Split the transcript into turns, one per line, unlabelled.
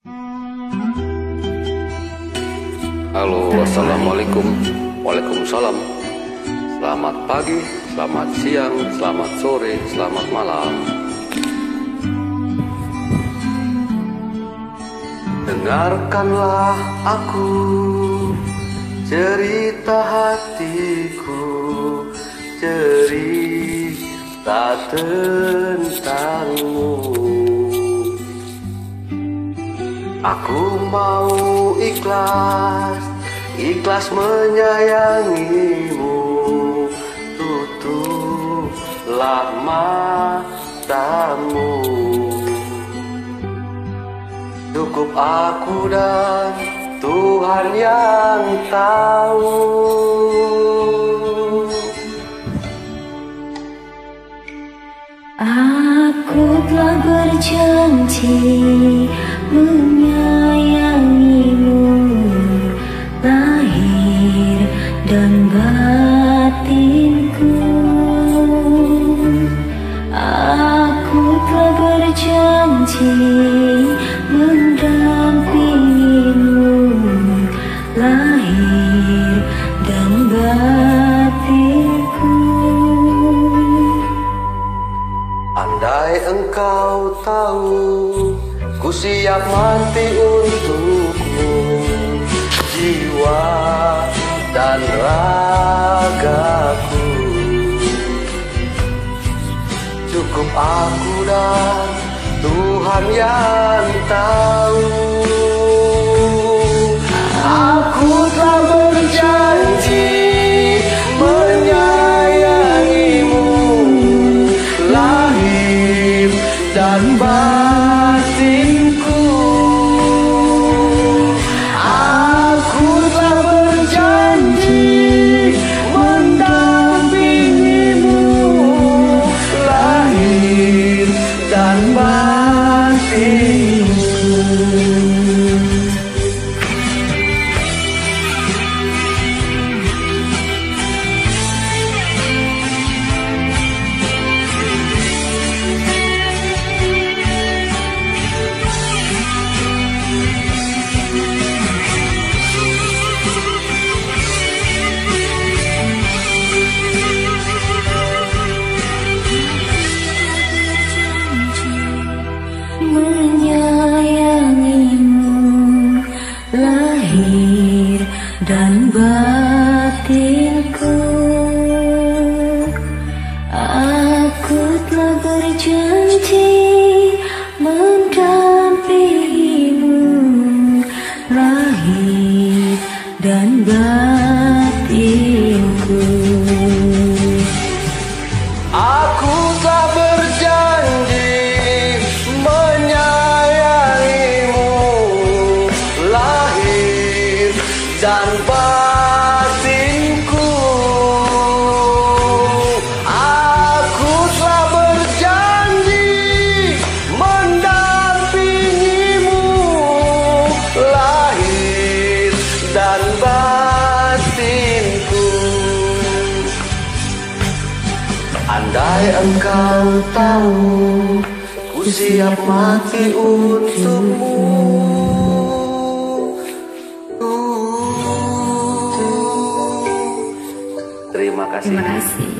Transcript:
Halo, assalamualaikum. Waalaikumsalam. Selamat pagi, selamat siang, selamat sore, selamat malam. Dengarkanlah aku, cerita hatiku, cerita tentangmu. Aku mau ikhlas menyayangimu. Tutuplah matamu. Cukup aku dan Tuhan yang tahu.
Aku telah berjanji menyayangimu, lahir dan batinku. Aku telah berjanji mendampingimu, lahir dan batinku.
Andai engkau tahu, ku siap mati untukmu, jiwa dan ragaku. Cukup aku dan Tuhan yang tahu. Aku telah berjanji menyayangimu, lahir dan batinku. Aku telah berjanji mendampingimu, lahir dan batinku.
Menyayangimu, lahir dan batinku. Aku telah berjanji mendampingimu, lahir dan batinku.
Aku telah berjanji menyayangimu, lahir dan batinku. Aku telah berjanji mendampingimu, lahir dan batinku. Andai engkau tahu, ku siap mati untukmu. Terima kasih.
Terima kasih.